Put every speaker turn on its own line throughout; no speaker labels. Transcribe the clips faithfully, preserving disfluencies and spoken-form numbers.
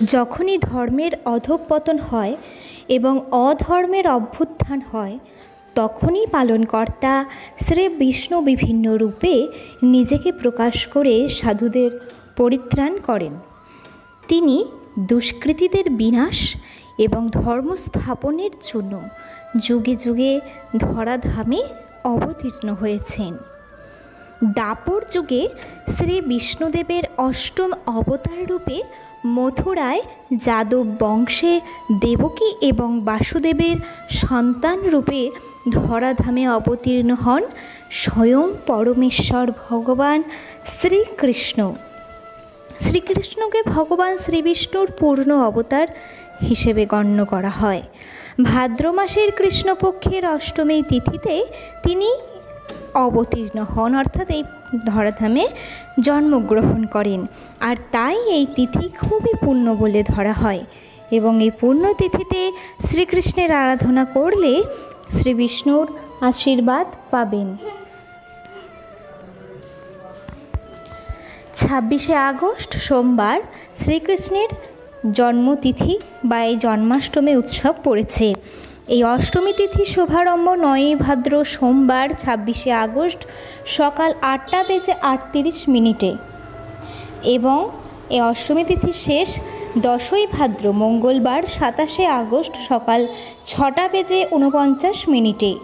যখনই ধর্মের অধঃপতন হয় এবং অধর্মের অভ্যুত্থান হয়, তখনই পালনকর্তা শ্রী বিষ্ণু বিভিন্ন রূপে নিজেকে প্রকাশ করে সাধুদের পরিত্রাণ করেন। তিনি দুষ্কৃতীদের বিনাশ এবং ধর্ম স্থাপনের জন্য যুগে যুগে ধরাধামে অবতীর্ণ হয়েছেন। দ্বাপর যুগে শ্রী বিষ্ণুদেবের অষ্টম অবতার রূপে মথুরায় যাদব বংশে দেবকী এবং বাসুদেবের সন্তান রূপে ধরাধামে অবতীর্ণ হন স্বয়ং পরমেশ্বর ভগবান শ্রীকৃষ্ণ। শ্রীকৃষ্ণকে ভগবান শ্রীবিষ্ণুর পূর্ণ অবতার হিসেবে গণ্য করা হয়। ভাদ্র মাসের কৃষ্ণপক্ষের অষ্টমী তিথিতে তিনি অবতীর্ণ হন, অর্থাৎ এই ধরাধামে জন্মগ্রহণ করেন। আর তাই এই তিথি খুবই পূর্ণ বলে ধরা হয় এবং এই পূর্ণ তিথিতে শ্রীকৃষ্ণের আরাধনা করলে শ্রী বিষ্ণুর আশীর্বাদ পাবেন। ছাব্বিশে আগস্ট সোমবার শ্রীকৃষ্ণের জন্মতিথি বা এই জন্মাষ্টমী উৎসব পড়েছে। এই অষ্টমী তিথি শুভারম্ভ নয়ই ভাদ্র সোমবার ছাব্বিশে আগস্ট সকাল আটটা বেজে আটত্রিশ মিনিটে এবং এই অষ্টমী তিথি শেষ দশই ভাদ্র মঙ্গলবার সাতাশে আগস্ট সকাল ছটা বেজে উনপঞ্চাশ মিনিটে।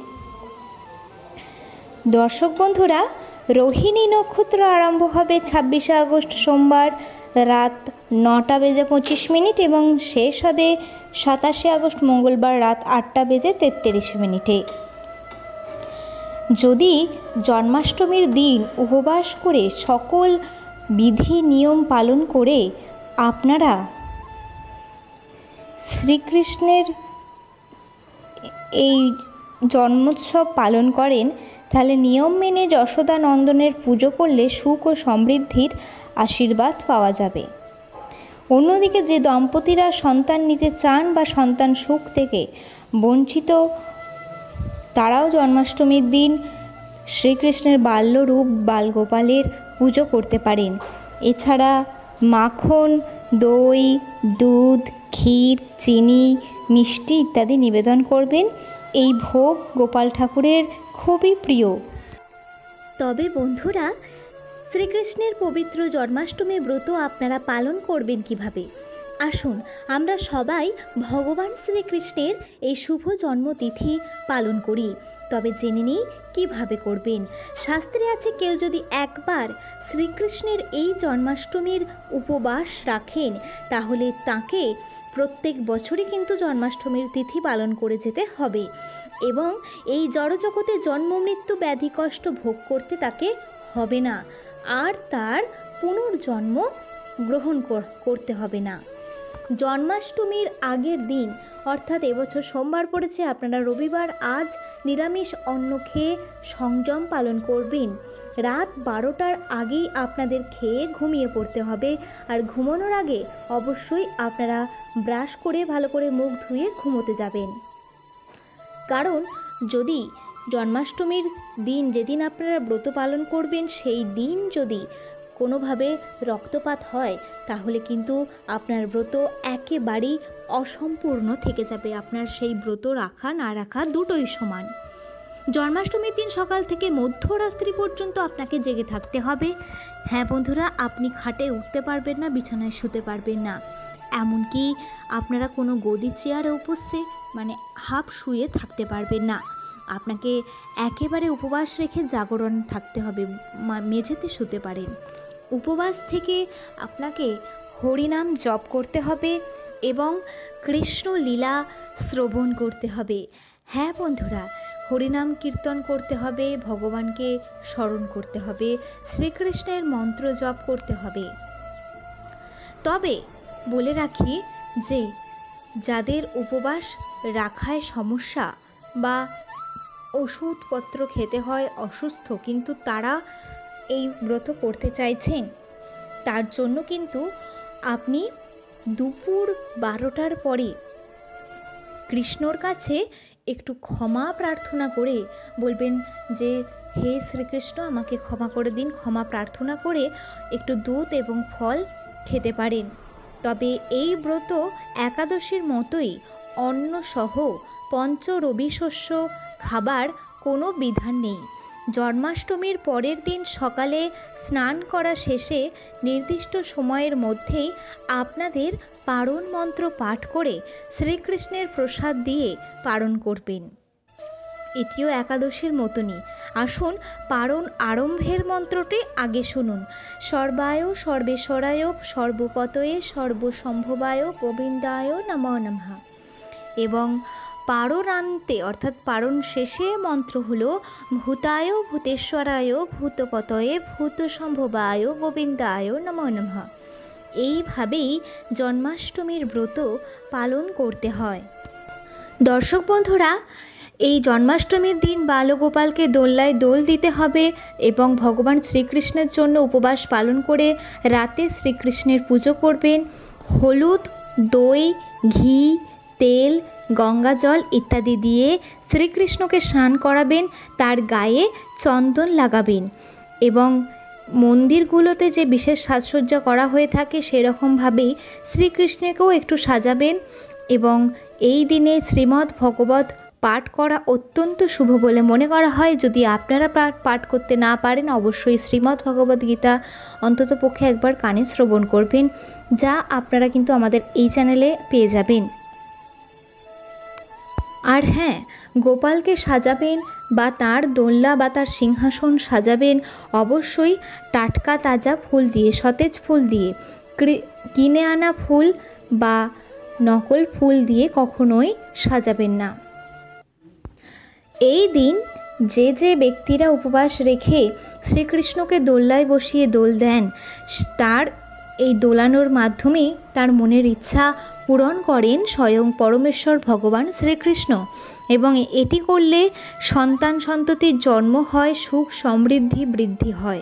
দর্শক বন্ধুরা, রোহিণী নক্ষত্র আরম্ভ হবে ছাব্বিশে আগস্ট সোমবার রাত নটা বেজে পঁচিশ মিনিট এবং শেষ হবে সাতাশে আগস্ট মঙ্গলবার রাত আটটা বেজে তেত্রিশ মিনিটে। যদি জন্মাষ্টমীর দিন উপবাস করে সকল বিধি নিয়ম পালন করে আপনারা শ্রীকৃষ্ণের এই জন্মোৎসব পালন করেন, তাহলে নিয়ম মেনে যশোদা নন্দনের পুজো করলে সুখ ও সমৃদ্ধির আশীর্বাদ পাওয়া যাবে। অন্যদিকে যে দম্পতিরা সন্তান নিতে চান বা সন্তান সুখ থেকে বঞ্চিত, তারাও জন্মাষ্টমীর দিন শ্রীকৃষ্ণের বাল্যরূপ বালগোপালের পুজো করতে পারেন। এছাড়া মাখন, দই, দুধ, ক্ষীর, চিনি, মিষ্টি ইত্যাদি নিবেদন করবেন। এই ভোগ গোপাল ঠাকুরের খুবই প্রিয়। তবে বন্ধুরা, শ্রীকৃষ্ণের পবিত্র জন্মাষ্টমী ব্রত আপনারা পালন করবেন কিভাবে? আসুন আমরা সবাই ভগবান শ্রীকৃষ্ণের এই শুভ জন্মতিথি পালন করি। তবে জেনে নিই কীভাবে করবেন। শাস্ত্রে আছে, কেউ যদি একবার শ্রীকৃষ্ণের এই জন্মাষ্টমীর উপবাস রাখেন, তাহলে তাকে প্রত্যেক বছরই কিন্তু জন্মাষ্টমীর তিথি পালন করে যেতে হবে এবং এই জড়জগতে জন্ম মৃত্যু ব্যাধি কষ্ট ভোগ করতে তাকে হবে না, আর তার পুনর্জন্ম গ্রহণ করতে হবে না। জন্মাষ্টমীর আগের দিন অর্থাৎ এবছর সোমবার পড়েছে, আপনারা রবিবার আজ নিরামিষ অন্ন খেয়ে সংযম পালন করবেন। রাত বারোটার আগেই আপনাদের খেয়ে ঘুমিয়ে পড়তে হবে, আর ঘুমানোর আগে অবশ্যই আপনারা ব্রাশ করে ভালো করে মুখ ধুয়ে ঘুমোতে যাবেন। কারণ যদি জন্মাষ্টমীর দিন, যেদিন আপনারা ব্রত পালন করবেন, সেই দিন যদি কোনোভাবে রক্তপাত হয়, তাহলে কিন্তু আপনার ব্রত একেবারেই অসম্পূর্ণ থেকে যাবে। আপনার সেই ব্রত রাখা না রাখা দুটোই সমান। জন্মাষ্টমীর দিন সকাল থেকে মধ্যরাত্রি পর্যন্ত আপনাকে জেগে থাকতে হবে। হ্যাঁ বন্ধুরা, আপনি খাটে উঠতে পারবেন না, বিছানায় শুতে পারবেন না, এমনকি আপনারা কোনো গদি চেয়ারে উপস্থিত মানে হাফ শুয়ে থাকতে পারবেন না। আপনাকে একেবারে উপবাস রেখে জাগরণ থাকতে হবে, মেঝেতে শুতে পারেন। উপবাস থেকে আপনাকে হরিনাম জপ করতে হবে এবং কৃষ্ণ লীলা শ্রবণ করতে হবে। হ্যাঁ বন্ধুরা, হরিনাম কীর্তন করতে হবে, ভগবানকে স্মরণ করতে হবে, শ্রীকৃষ্ণের মন্ত্র জপ করতে হবে। তবে বলে রাখি যে যাদের উপবাস রাখায় সমস্যা বা ওষুধপত্র খেতে হয়, অসুস্থ কিন্তু তারা এই ব্রত করতে চাইছেন, তার জন্য কিন্তু আপনি দুপুর বারোটার পরে কৃষ্ণর কাছে একটু ক্ষমা প্রার্থনা করে বলবেন যে, হে শ্রীকৃষ্ণ, আমাকে ক্ষমা করে দিন। ক্ষমা প্রার্থনা করে একটু দুধ এবং ফল খেতে পারেন। তবে এই ব্রত একাদশীর মতোই অন্নসহ পঞ্চ রবিশস্য খাবার কোনো বিধান নেই। জন্মাষ্টমীর পরের দিন সকালে স্নান করা শেষে নির্দিষ্ট সময়ের মধ্যেই আপনাদের পারণ মন্ত্র পাঠ করে শ্রীকৃষ্ণের প্রসাদ দিয়ে পারণ করবেন। এটিও একাদশীর মতনই। আসুন পারণ আরম্ভের মন্ত্রটি আগে শুনুন। সর্বায় সর্বেশ্বরায় সর্বপতয়ে সর্বসম্ভবায় গোবিন্দায় নমো নমঃ। এবং পারণান্তে অর্থাৎ পারণ শেষে মন্ত্র হলো ভূতায় ভূতেশ্বরায় ভূতপতয়ে ভূতসম্ভবায় গোবিন্দায় নমো নমঃ। এইভাবেই জন্মাষ্টমীর ব্রত পালন করতে হয়। দর্শক বন্ধুরা, এই জন্মাষ্টমীর দিন বালগোপালকে দোল্লায় দোল দিতে হবে এবং ভগবান শ্রীকৃষ্ণের জন্য উপবাস পালন করে রাতে শ্রীকৃষ্ণের পুজো করবেন। হলুদ, দই, ঘি, তেল, গঙ্গা জল ইত্যাদি দিয়ে শ্রীকৃষ্ণকে স্নান করাবেন, তার গায়ে চন্দন লাগাবেন এবং মন্দিরগুলোতে যে বিশেষ সাজসজ্জা করা হয়ে থাকে সেরকমভাবেই শ্রীকৃষ্ণকেও একটু সাজাবেন। এবং এই দিনে শ্রীমদ্ ভগবত পাঠ করা অত্যন্ত শুভ বলে মনে করা হয়। যদি আপনারা পাঠ করতে না পারেন, অবশ্যই শ্রীমদ্ ভগবদ্ গীতা অন্তত পক্ষে একবার কানে শ্রবণ করবেন, যা আপনারা কিন্তু আমাদের এই চ্যানেলে পেয়ে যাবেন। আর হ্যাঁ, গোপালকে সাজাবেন বা তার দোলনা বা তার সিংহাসন সাজাবেন অবশ্যই টাটকা তাজা ফুল দিয়ে, সতেজ ফুল দিয়ে। কিনে আনা ফুল বা নকল ফুল দিয়ে কখনোই সাজাবেন না। এই দিন যে যে ব্যক্তিরা উপবাস রেখে শ্রীকৃষ্ণকে দোল্লায় বসিয়ে দোল দেন, তার এই দোলানোর মাধ্যমেই তার মনের ইচ্ছা পূরণ করেন স্বয়ং পরমেশ্বর ভগবান শ্রীকৃষ্ণ। এবং এটি করলে সন্তান সন্ততির জন্ম হয়, সুখ সমৃদ্ধি বৃদ্ধি হয়।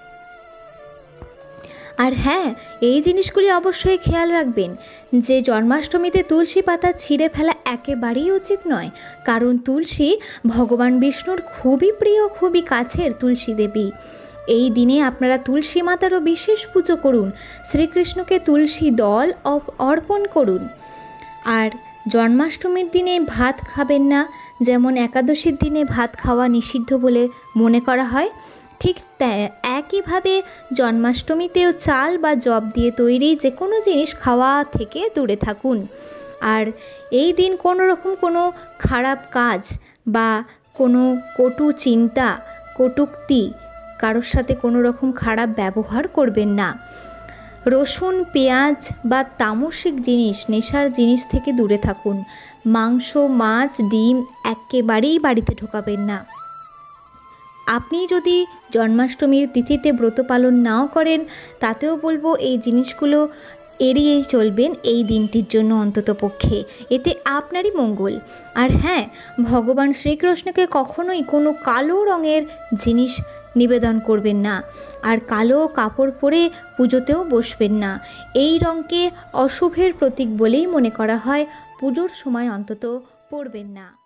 আর হ্যাঁ, এই জিনিসগুলি অবশ্যই খেয়াল রাখবেন যে জন্মাষ্টমীতে তুলসী পাতা ছিঁড়ে ফেলা একেবারেই উচিত নয়, কারণ তুলসী ভগবান বিষ্ণুর খুবই প্রিয়, খুবই কাছের তুলসী দেবী। এই দিনে আপনারা তুলসী মাতারও বিশেষ পুজো করুন, শ্রীকৃষ্ণকে তুলসী দল অর্পণ করুন। আর জন্মাষ্টমীর দিনে ভাত খাবেন না, যেমন একাদশীর দিনে ভাত খাওয়া নিষিদ্ধ বলে মনে করা হয়, ঠিক একইভাবে জন্মাষ্টমীতেও চাল বা জব দিয়ে তৈরি যে কোনো জিনিস খাওয়া থেকে দূরে থাকুন। আর এই দিন কোনো রকম কোনো খারাপ কাজ বা কোনো কটু চিন্তা, কটূক্তি, কারোর সাথে কোনো রকম খারাপ ব্যবহার করবেন না। রসুন, পেঁয়াজ বা তামসিক জিনিস, নেশার জিনিস থেকে দূরে থাকুন। মাংস, মাছ, ডিম একেবারেই বাড়িতে ঢোকাবেন না। আপনি যদি জন্মাষ্টমীর তিথিতে ব্রত পালন নাও করেন, তাতেও বলবো এই জিনিসগুলো এড়িয়েই চলবেন এই দিনটির জন্য অন্তত পক্ষে, এতে আপনারই মঙ্গল। আর হ্যাঁ, ভগবান শ্রীকৃষ্ণকে কখনোই কোনো কালো রঙের জিনিস নিবেদন করবেন না, আর কালো কাপড় পরে পুজোতেও বসবেন না। এই রঙকে অশুভের প্রতীক বলেই মনে করা হয়, পুজোর সময় অন্তত পরবেন না।